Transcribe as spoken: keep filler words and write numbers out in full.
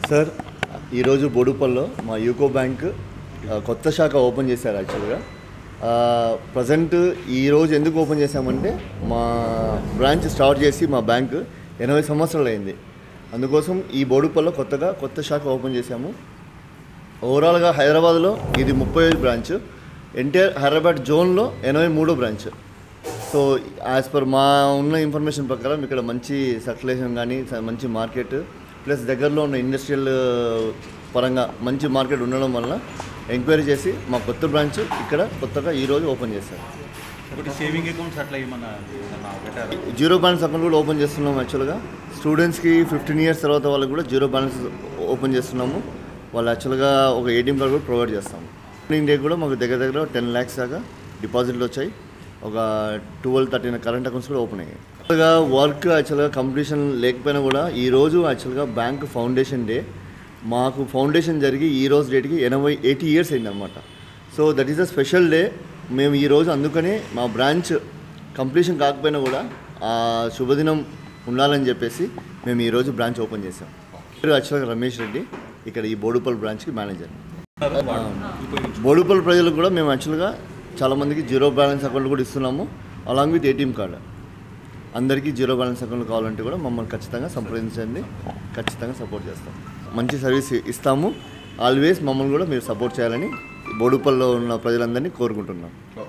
Sir ఈరోజు బోడుపల్లో మా UCO bank కొత్త శాఖ ఓపెన్ చేశారు. యాక్చువల్గా ప్రజెంట్ ఈరోజు ఎందుకు ఓపెన్ చేశామంటే మా బ్రాంచ్ స్టార్ట్ చేసి మా బ్యాంక్ ఎనభై సంవత్సరాలు అయింది. అందుకోసం ఈ బోడుపల్లో కొత్తగా కొత్త శాఖ ఓపెన్ చేశాము. ఓవరాల్గా హైదరాబాద్లో ఇది ముప్పై ఐదు బ్రాంచ్, ఎన్టీఆర్ హైదరాబాద్ జోన్లో ఎనభై మూడో బ్రాంచ్. సో యాజ్ పర్ మా ఉన్న ఇన్ఫర్మేషన్ ప్రకారం ఇక్కడ మంచి సర్క్యులేషన్ కానీ మంచి మార్కెట్ ప్లస్ దగ్గరలో ఉన్న ఇండస్ట్రియల్ పరంగా మంచి మార్కెట్ ఉండడం వల్ల ఎంక్వైరీ చేసి మా కొత్త బ్రాంచ్ ఇక్కడ కొత్తగా ఈరోజు ఓపెన్ చేశారు. సేవింగ్ అకౌంట్స్ అట్లా ఏమన్నా జీరో బ్యాలెన్స్ అకౌంట్ కూడా ఓపెన్ చేస్తున్నాము. యాక్చువల్గా స్టూడెంట్స్కి ఫిఫ్టీన్ ఇయర్స్ తర్వాత వాళ్ళకి కూడా జీరో బ్యాలెన్స్ ఓపెన్ చేస్తున్నాము. వాళ్ళు యాక్చువల్గా ఒక ఏటీఎం కార్డు కూడా ప్రొవైడ్ చేస్తాము. ఓపెనింగ్ డే కూడా మాకు దగ్గర దగ్గర టెన్ ల్యాక్స్ దాకా డిపాజిట్లు వచ్చాయి. ఒక ట్వెల్వ్ థర్టీన్ కరెంట్ అకౌంట్స్ కూడా ఓపెన్ అయ్యాయి. యాక్చువల్గా వర్క్ యాక్చువల్గా కంప్లీషన్ లేకపోయినా కూడా ఈరోజు యాక్చువల్గా బ్యాంక్ ఫౌండేషన్ డే మాకు ఫౌండేషన్ జరిగి ఈ రోజు డేట్కి ఎనభై ఎయిటీ ఇయర్స్ అయింది అనమాట. So that is a special day. మేము ఈరోజు అందుకనే మా బ్రాంచ్ కంప్లీషన్ కాకపోయినా కూడా ఆ శుభదినం ఉండాలని చెప్పేసి మేము ఈరోజు బ్రాంచ్ ఓపెన్ చేసాం. యాక్చువల్గా రమేష్ రెడ్డి ఇక్కడ ఈ బోడుపల్ బ్రాంచ్కి మేనేజర్. బోడుపల్ ప్రజలకు కూడా మేము యాక్చువల్గా చాలామందికి జీరో బ్యాలెన్స్ అకౌంట్ కూడా ఇస్తున్నాము, అలాంగ్ విత్ ఏటీఎం కార్డు. అందరికీ జీరో బ్యాలెన్స్ అకౌంట్ కావాలంటే కూడా మమ్మల్ని ఖచ్చితంగా సంప్రదించండి, ఖచ్చితంగా సపోర్ట్ చేస్తాం. మంచి సర్వీస్ ఇస్తాము. ఆల్వేస్ మమ్మల్ని కూడా మీరు సపోర్ట్ చేయాలని బోడుపల్లో ఉన్న ప్రజలందరినీ కోరుకుంటున్నాం.